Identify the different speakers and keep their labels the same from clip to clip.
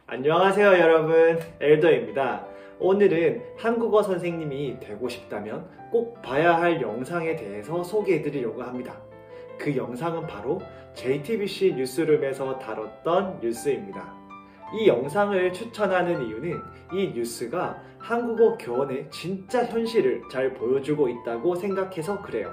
Speaker 1: 안녕하세요 여러분, 엘더입니다. 오늘은 한국어 선생님이 되고 싶다면 꼭 봐야 할 영상에 대해서 소개해 드리려고 합니다. 그 영상은 바로 JTBC 뉴스룸에서 다뤘던 뉴스입니다. 이 영상을 추천하는 이유는 이 뉴스가 한국어 교원의 진짜 현실을 잘 보여주고 있다고 생각해서 그래요.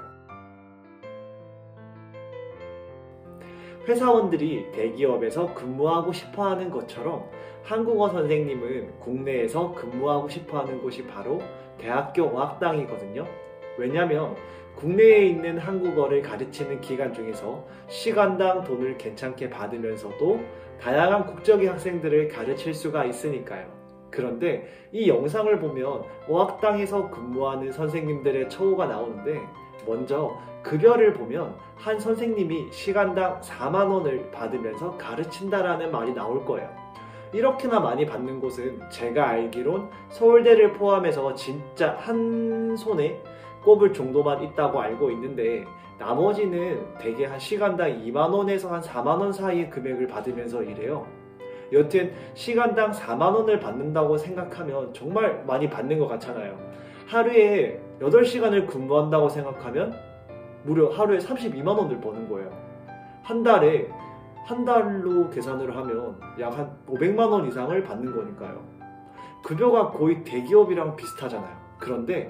Speaker 1: 회사원들이 대기업에서 근무하고 싶어하는 것처럼 한국어 선생님은 국내에서 근무하고 싶어하는 곳이 바로 대학교 어학당이거든요. 왜냐면 국내에 있는 한국어를 가르치는 기간 중에서 시간당 돈을 괜찮게 받으면서도 다양한 국적의 학생들을 가르칠 수가 있으니까요. 그런데 이 영상을 보면 어학당에서 근무하는 선생님들의 처우가 나오는데, 먼저 급여를 보면 한 선생님이 시간당 4만 원을 받으면서 가르친다라는 말이 나올 거예요. 이렇게나 많이 받는 곳은 제가 알기론 서울대를 포함해서 진짜 한 손에 꼽을 정도만 있다고 알고 있는데, 나머지는 대개 한 시간당 2만 원에서 한 4만 원 사이의 금액을 받으면서 일해요. 여튼 시간당 4만 원을 받는다고 생각하면 정말 많이 받는 것 같잖아요. 하루에 8시간을 근무한다고 생각하면 무려 하루에 32만 원을 버는 거예요. 한 달로 계산을 하면 약 한 500만 원 이상을 받는 거니까요. 급여가 거의 대기업이랑 비슷하잖아요. 그런데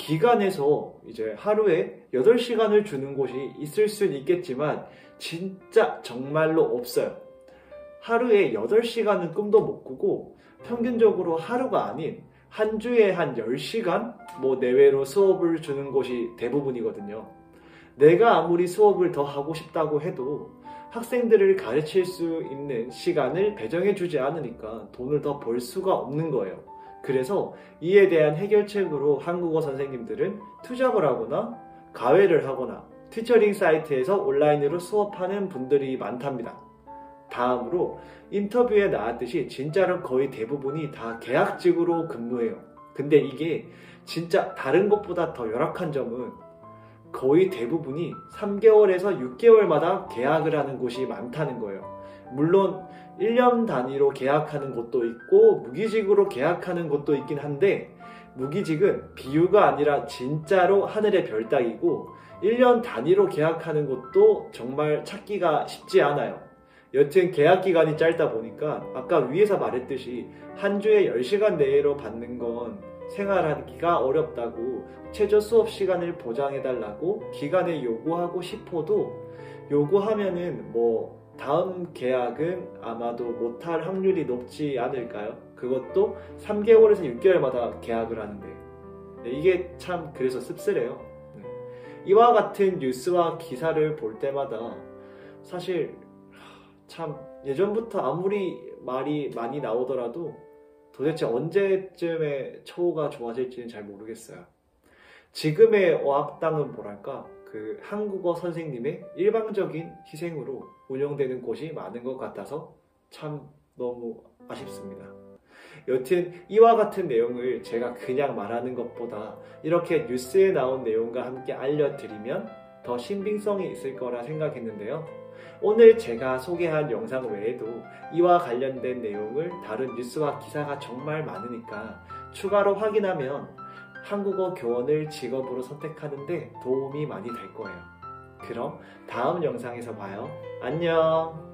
Speaker 1: 기관에서 이제 하루에 8시간을 주는 곳이 있을 수는 있겠지만 진짜 정말로 없어요. 하루에 8시간은 꿈도 못 꾸고 평균적으로 하루가 아닌 한 주에 한 10시간 내외로 수업을 주는 곳이 대부분이거든요. 내가 아무리 수업을 더 하고 싶다고 해도 학생들을 가르칠 수 있는 시간을 배정해 주지 않으니까 돈을 더 벌 수가 없는 거예요. 그래서 이에 대한 해결책으로 한국어 선생님들은 투잡을 하거나 과외를 하거나 티처링 사이트에서 온라인으로 수업하는 분들이 많답니다. 다음으로 인터뷰에 나왔듯이 진짜로 거의 대부분이 다 계약직으로 근무해요. 근데 이게 진짜 다른 것보다 더 열악한 점은 거의 대부분이 3개월에서 6개월마다 계약을 하는 곳이 많다는 거예요. 물론 1년 단위로 계약하는 곳도 있고 무기직으로 계약하는 곳도 있긴 한데, 무기직은 비유가 아니라 진짜로 하늘의 별 따기고 1년 단위로 계약하는 곳도 정말 찾기가 쉽지 않아요. 여튼 계약 기간이 짧다 보니까 아까 위에서 말했듯이 한 주에 10시간 내로 받는 건 생활하기가 어렵다고 최저 수업 시간을 보장해달라고 기간에 요구하고 싶어도 요구하면은 다음 계약은 아마도 못할 확률이 높지 않을까요? 그것도 3개월에서 6개월마다 계약을 하는데. 이게 참 그래서 씁쓸해요. 이와 같은 뉴스와 기사를 볼 때마다 사실 참 예전부터 아무리 말이 많이 나오더라도 도대체 언제쯤에 처우가 좋아질지는 잘 모르겠어요. 지금의 어학당은 뭐랄까, 그 한국어 선생님의 일방적인 희생으로 운영되는 곳이 많은 것 같아서 참 너무 아쉽습니다. 여튼 이와 같은 내용을 제가 그냥 말하는 것보다 이렇게 뉴스에 나온 내용과 함께 알려드리면 더 신빙성이 있을 거라 생각했는데요. 오늘 제가 소개한 영상 외에도 이와 관련된 내용을 다룬 뉴스와 기사가 정말 많으니까 추가로 확인하면 한국어 교원을 직업으로 선택하는데 도움이 많이 될 거예요. 그럼 다음 영상에서 봐요. 안녕!